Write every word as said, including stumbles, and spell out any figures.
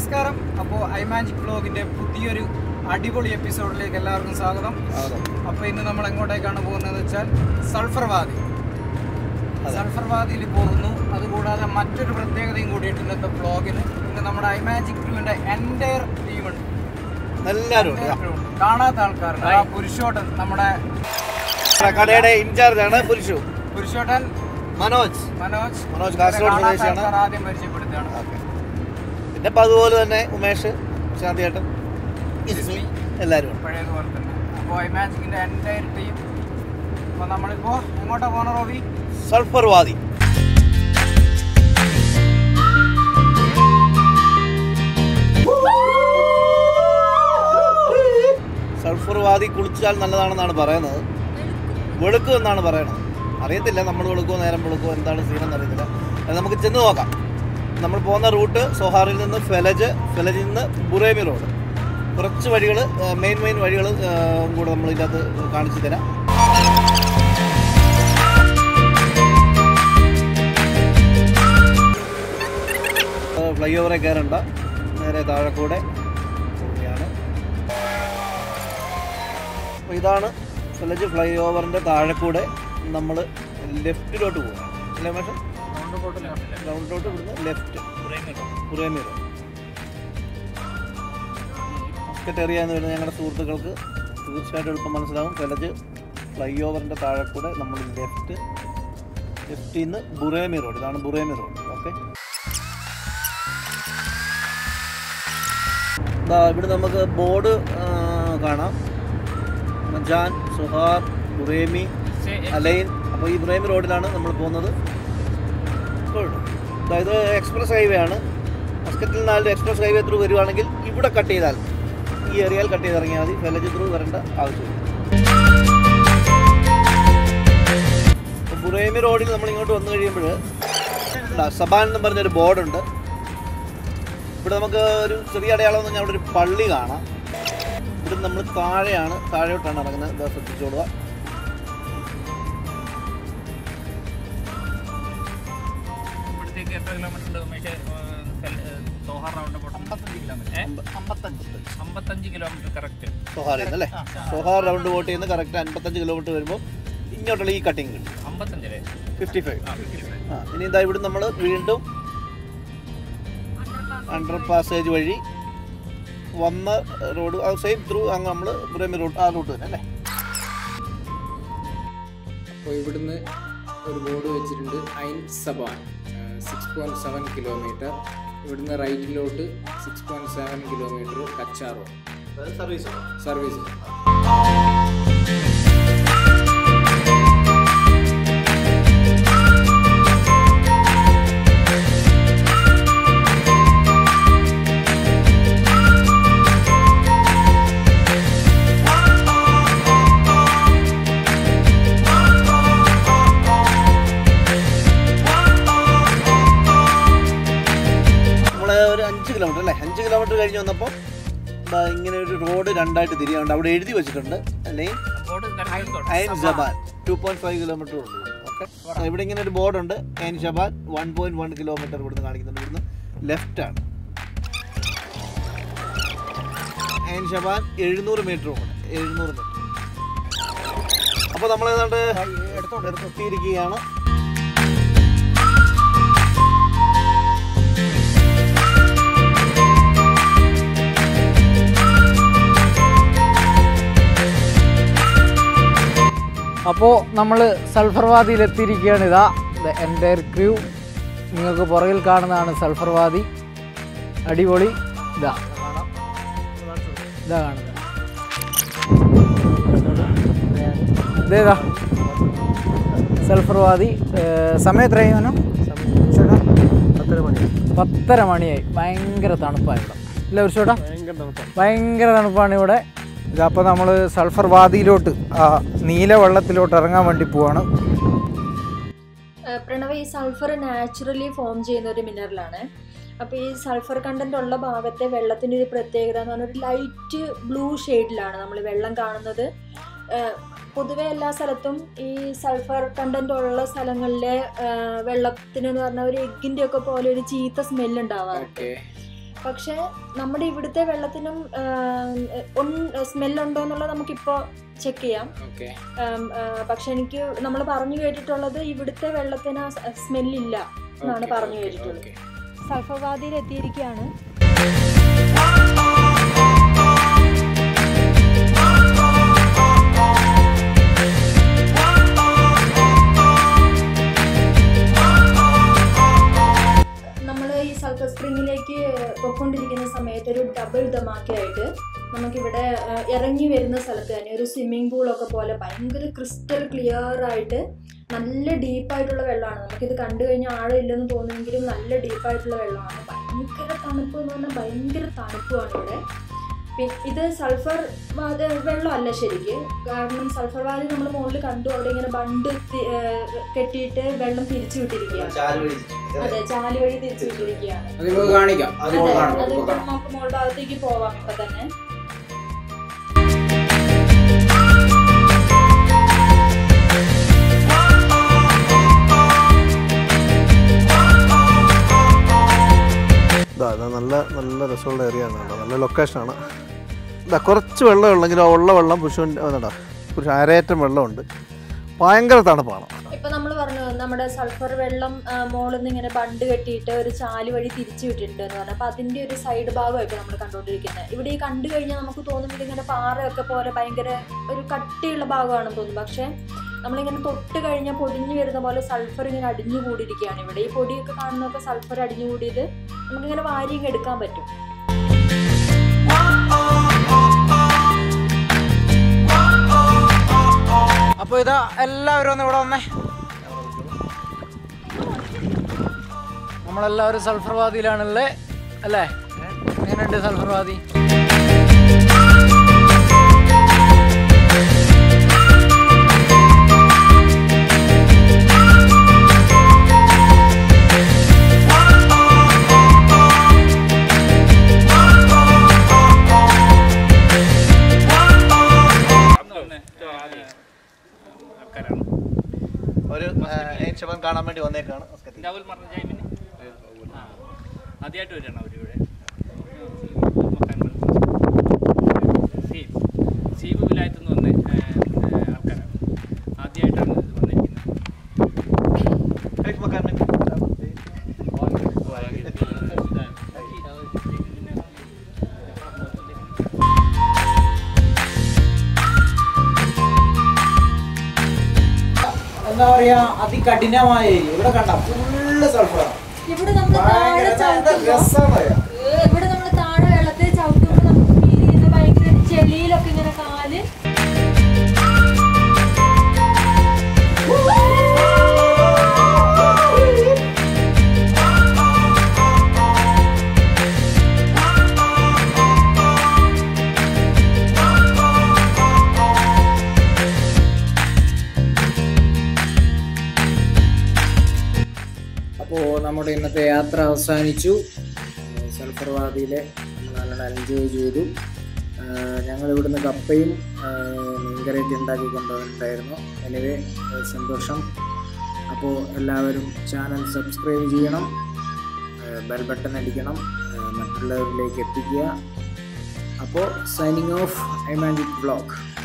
നമസ്കാരം. അപ്പോൾ ഐമാജിക് വ്ലോഗിൻ്റെ പുതിയൊരു അടിപൊളി എപ്പിസോഡിലേക്ക് എല്ലാവർക്കും സ്വാഗതം. അപ്പോൾ ഇന്ന് നമ്മൾ എങ്ങോട്ടേക്കാണ് പോകുന്നതെന്ന് വെച്ചാൽ സൾഫർ വാദി സൾഫർ വാദിയിൽ പോകുന്നു. അതുകൂടാതെ മറ്റൊരു പ്രത്യേകതയും കൂടിയിട്ട് ഇന്നത്തെ വ്ലോഗിന് ഇന്ന് നമ്മുടെ ഐമാജിക് ക്രൂവിൻ്റെ എൻ്റയർ ടീമുണ്ട്. എല്ലാവരും കാണാത്ത ആൾക്കാരുണ്ട്. ആ പുരുഷോട്ടൻ നമ്മുടെ കടയുടെ ഇൻചാർജ് ആണ്. പുരുഷു പുരുഷോട്ടൻ മനോജ് മനോജ് മനോജ് കാസർഗോഡ് സ്വദേശിയാണ്. ആദ്യം പരിചയപ്പെടുത്തുകയാണ്. പിന്നെ അപ്പം അതുപോലെ തന്നെ ഉമേഷ് ശാന്തിയേട്ടൻ എല്ലാവരും പഴയതുപോലെ തന്നെ. അപ്പോൾ ഐമാജിക്കിൻ്റെ എൻ്റയർ ടീം. അപ്പോൾ നമ്മളിപ്പോൾ എങ്ങോട്ടാ പോകണം റോബി? സൾഫർ വാദി. സൾഫർ വാദി കുളിച്ചാൽ നല്ലതാണെന്നാണ് പറയുന്നത്. വെളുക്കും എന്നാണ് പറയുന്നത്. അറിയത്തില്ല നമ്മൾ വെളുക്കുമോ നേരം വെളുക്കുമോ എന്താണ് സീനെന്ന് അറിയത്തില്ല. അത് നമുക്ക് ചെന്ന് നോക്കാം. നമ്മൾ പോകുന്ന റൂട്ട് സോഹാറിൽ നിന്ന് ഫെലജ്, ഫെലജിൽ നിന്ന് ബുറേമി റോഡ്, കുറച്ച് വഴികൾ മെയിൻ മെയിൻ വഴികൾ കൂടെ നമ്മൾ ഇതിനകത്ത് കാണിച്ചു തരാം. ഫ്ലൈ ഓവറെ കയറണ്ട, നേരെ താഴെ കൂടെ പോവുകയാണ്. അപ്പോൾ ഇതാണ് ഫെലജ് ഫ്ലൈ ഓവറിൻ്റെ താഴെ കൂടെ നമ്മൾ ലെഫ്റ്റിലോട്ട് പോകും. അല്ലേ പക്ഷേ റൗണ്ടിലോട്ട് ഇവിടുന്ന് left Buraimi road. Muscat area എന്ന് വരുന്നത് ഞങ്ങളുടെ സുഹൃത്തുക്കൾക്ക് തീർച്ചയായിട്ടും എളുപ്പം മനസ്സിലാവും. ഫെലജ് ഫ്ലൈ ഓവറിൻ്റെ താഴെ കൂടെ നമ്മൾ ലെഫ്റ്റ് ലെഫ്റ്റിൽ നിന്ന് ബുറേമി റോഡ്. ഇതാണ് ബുറേമി റോഡ്. ഓക്കെ, ഇവിടെ നമുക്ക് ബോർഡ് കാണാം. Majan, Suhar, Buraimi, Al Ain. അപ്പോൾ ഈ ബുറേമി റോഡിലാണ് നമ്മൾ പോകുന്നത്. അതായത് എക്സ്പ്രസ് ഹൈവേ ആണ്. മസ്കറ്റിൽ നിന്ന് എക്സ്പ്രസ് ഹൈവേ ത്രൂ വരുവാണെങ്കിൽ ഇവിടെ കട്ട് ചെയ്താൽ, ഈ ഏരിയയിൽ കട്ട് ചെയ്ത് ഇറങ്ങിയാൽ മതി. ഫെലജ് ത്രൂ വരേണ്ട ആവശ്യമില്ല. ബുറേമി റോഡിൽ നമ്മൾ ഇങ്ങോട്ട് വന്നു കഴിയുമ്പോൾ സബാൻ എന്ന് പറഞ്ഞൊരു ബോർഡുണ്ട്. ഇവിടെ നമുക്ക് ഒരു ചെറിയ അടയാളം എന്ന് പറഞ്ഞാൽ അവിടെ ഒരു പള്ളി കാണാം. ഇവിടെ നമ്മൾ താഴെയാണ്, താഴെയോട്ടാണ് ഇറങ്ങുന്നത്. ഇത് ശ്രദ്ധിച്ചോളുക. സോഹാറിൽ നിന്ന് അല്ലേ? സോഹാർ റൗണ്ട് വോട്ട് ചെയ്യുന്ന കറക്റ്റ് അൻപത്തഞ്ച് കിലോമീറ്റർ വരുമ്പോൾ ഇങ്ങോട്ടുള്ള ഈ കട്ടിങ് കിട്ടും. Fifty five. ആ, ഇനി ഇതാ ഇവിടെ നമ്മൾ വീണ്ടും അണ്ടർ പാസേജ് വഴി വന്ന റോഡ് സെയിം ത്രൂ അങ്ങ് നമ്മൾ ബുറേമി റോഡ് ആ റൂട്ട് തന്നെ അല്ലേ? അപ്പോൾ ഇവിടുന്ന് ഒരു ബോർഡ് വെച്ചിട്ടുണ്ട്, Ain Saban six point seven kilometre. ഇവിടുന്ന് റൈറ്റിലോട്ട് six point seven kilometre kaccha road service service ഒരു അഞ്ച് കിലോമീറ്റർ അല്ലേ? അഞ്ച് കിലോമീറ്റർ കഴിഞ്ഞ് വന്നപ്പോൾ ഇങ്ങനെ ഒരു റോഡ് രണ്ടായിട്ട് തിരിയുണ്ട്. അവിടെ എഴുതി വെച്ചിട്ടുണ്ട് അല്ലെങ്കിൽ Ain Saban two point five kilometre ഉണ്ട്. ഓക്കെ, ഇവിടെ ഇങ്ങനെ ഒരു ബോർഡുണ്ട്. Ain Saban one point one kilometre ഇവിടുന്ന് കാണിക്കുന്നുണ്ട്. ഇവിടുന്ന് ലെഫ്റ്റ് ആണ്. ഐൻ സബാൻ എഴുന്നൂറ് മീറ്റർ ഉണ്ട്. എഴുന്നൂറ് മീറ്റർ. അപ്പോൾ നമ്മൾ ഏതാണ്ട് എത്തിയിരിക്കുകയാണ്. അപ്പോൾ നമ്മൾ സൾഫർ വാദിയിൽ എത്തിയിരിക്കുകയാണ്. ഇതാ എൻ്റയർ ക്രൂ. നിങ്ങൾക്ക് പുറകിൽ കാണുന്നതാണ് സൾഫർ വാദി. അടിപൊളി. ഇതാ ഇതാ കാണുന്നത്. ഇതേതാ സൾഫർ വാദി. സമയം എത്രയായി മനോ? പത്തര മണി പത്തര മണിയായി. ഭയങ്കര തണുപ്പാണ് ഇവിടെ അല്ലേ ഒരു ചേട്ടാ? ഭയങ്കര തണുപ്പാണ് ഇവിടെ. ഇതപ്പോൾ നമ്മൾ സൾഫർ വാദിയിലോട്ട് നീല വെള്ളത്തിലോട്ട് ഇറങ്ങാൻ വേണ്ടി പോവാണ്. പ്രണവ്, ഈ സൾഫർ നാച്ചുറലി ഫോം ചെയ്യുന്ന ഒരു മിനറലാണ്. അപ്പോൾ ഈ സൾഫർ കണ്ടന്റ് ഉള്ള ഭാഗത്തെ വെള്ളത്തിൻ്റെ ഒരു പ്രത്യേകത എന്ന് പറഞ്ഞാൽ ഒരു ലൈറ്റ് ബ്ലൂ ഷെയ്ഡിലാണ് നമ്മൾ വെള്ളം കാണുന്നത്. പൊതുവെ എല്ലാ സ്ഥലത്തും ഈ സൾഫർ കണ്ടന്റ് ഉള്ള സ്ഥലങ്ങളിലെ വെള്ളത്തിന് എന്ന് പറഞ്ഞാൽ ഒരു എഗ്ഗിൻ്റെ ഒക്കെ പോലെ ഒരു ചീത്ത സ്മെല്ല് ഉണ്ടാവാറുണ്ട്. പക്ഷേ നമ്മുടെ ഇവിടുത്തെ വെള്ളത്തിനും സ്മെല്ലുണ്ടോ എന്നുള്ളത് നമുക്കിപ്പോൾ ചെക്ക് ചെയ്യാം. പക്ഷെ എനിക്ക് നമ്മൾ പറഞ്ഞു കേട്ടിട്ടുള്ളത് ഇവിടുത്തെ വെള്ളത്തിന് സ്മെല്ലില്ല എന്നാണ് പറഞ്ഞു കേട്ടിട്ടുള്ളത്. സൾഫർ വാദിയിൽ എത്തിയിരിക്കുകയാണ്. സൾഫർ സ്പ്രിങ്ങിലേക്ക് പൊയ്ക്കൊണ്ടിരിക്കുന്ന സമയത്ത് ഒരു ഡബിൾ ധമാക്കയായിട്ട് നമുക്കിവിടെ ഇറങ്ങി വരുന്ന സ്ഥലത്ത് തന്നെ ഒരു സ്വിമ്മിംഗ് പൂളൊക്കെ പോലെ ഭയങ്കര ക്രിസ്റ്റൽ ക്ലിയർ ആയിട്ട് നല്ല ഡീപ്പായിട്ടുള്ള വെള്ളമാണ്. നമുക്കിത് കണ്ടു കഴിഞ്ഞാൽ ആഴമില്ലെന്ന് തോന്നുമെങ്കിലും നല്ല ഡീപ്പായിട്ടുള്ള വെള്ളമാണ്. ഭയങ്കര തണുപ്പ് എന്ന് പറഞ്ഞാൽ ഭയങ്കര തണുപ്പുമാണ് ഇവിടെ. ഇത് സൾഫർ വാതി വെള്ളമല്ല ശരിക്ക്, കാരണം സൾഫർ വാതി നമ്മൾ മുകളിൽ കണ്ടു. അവിടെ ഇങ്ങനെ ബണ്ട് കെട്ടിയിട്ട് വെള്ളം തിരിച്ചു വിട്ടിരിക്കുകയാണ്. അതെ, ചാല് വഴി തിരിച്ചു വിട്ടിരിക്കുകയാണ്. അതിപ്പോ നമുക്ക് മോൾ ഭാഗത്തേക്ക് പോവാം ഇപ്പൊ തന്നെ. നല്ല നല്ല രസമുള്ള ഏരിയ ആണ്, നല്ല ലൊക്കേഷനാണ്. ഇതാ കുറച്ച് വെള്ളം ഉള്ളെങ്കിലും ഉള്ള വെള്ളം പുരുഷൻ പുരുഷൻ അരയേറ്റം വെള്ളമുണ്ട്, ഭയങ്കര തണുപ്പാണ്. ഇപ്പൊ നമ്മൾ പറഞ്ഞു നമ്മുടെ സൾഫർ വെള്ളം മോളിൽ നിന്ന് ഇങ്ങനെ ബണ്ട് കെട്ടിയിട്ട് ഒരു ചാല് വഴി തിരിച്ചു വിട്ടിട്ടുണ്ട് എന്ന് പറഞ്ഞു. അപ്പൊ അതിന്റെ ഒരു സൈഡ് ഭാഗമായിട്ട് നമ്മൾ കണ്ടുകൊണ്ടിരിക്കുന്നത്. ഇവിടെ ഈ കണ്ടു കഴിഞ്ഞാൽ നമുക്ക് തോന്നും ഇതിങ്ങനെ പാറയൊക്കെ പോലെ ഭയങ്കര ഒരു കട്ടിയുള്ള ഭാഗമാണെന്ന് തോന്നും. പക്ഷെ നമ്മളിങ്ങനെ തൊട്ട് കഴിഞ്ഞാൽ പൊടിഞ്ഞു വരുന്ന പോലെ സൾഫർ ഇങ്ങനെ അടിഞ്ഞു കൂടിയിരിക്കുകയാണ് ഇവിടെ. ഈ പൊടിയൊക്കെ കാണുന്നതൊക്കെ സൾഫർ അടിഞ്ഞു കൂടിയത് നമുക്കിങ്ങനെ വാരിയും എടുക്കാൻ പറ്റും. അപ്പോൾ ഇതാ എല്ലാവരും ഒന്ന് ഇവിടെ വന്നേ. നമ്മളെല്ലാവരും സൾഫർ വാദിയിലാണല്ലേ അല്ലേ? എങ്ങനെയുണ്ട് സൾഫർ വാദി? ഒരു ശവം കാണാൻ വേണ്ടി വന്നേക്കാണ്. ആദ്യമായിട്ട് വരികയാണ് അവരിവിടെ. സീബ് വിലായത്തുനിന്ന് വന്ന ആൾക്കാരാണ്, ആദ്യമായിട്ടാണ് വന്നിരിക്കുന്നത്. എന്താ പറയാ, അതികഠിനമായ ഏരിയ. ഇവിടെ കണ്ട ഫുള്ള് സൾഫറാണ്. ഇവിടെ നമ്മൾ ഇവിടെ നമ്മൾ താഴെ വെള്ളത്തിൽ ചവിട്ടുമ്പോൾ നമുക്ക് ഫീൽ ചെയ്യുന്ന ഭയങ്കര ചെളിയിലൊക്കെ ഇങ്ങനെ കാല് അപ്പോൾ നമ്മുടെ ഇന്നത്തെ യാത്ര അവസാനിച്ചു. സൾഫർ വാദിയിലെ നമ്മൾ നല്ലോണം എൻജോയ് ചെയ്തു. ഞങ്ങൾ ഇവിടുന്ന് കപ്പയും മീൻകറിയൊക്കെ ഉണ്ടാക്കി കൊണ്ടുവന്നിട്ടുണ്ടായിരുന്നു. എനിവേ സന്തോഷം. അപ്പോൾ എല്ലാവരും ചാനൽ സബ്സ്ക്രൈബ് ചെയ്യണം, ബെൽ ബട്ടൺ അടിക്കണം, മറ്റുള്ളവരിലേക്ക് എത്തിക്കുക. അപ്പോൾ signing off I magic vlog.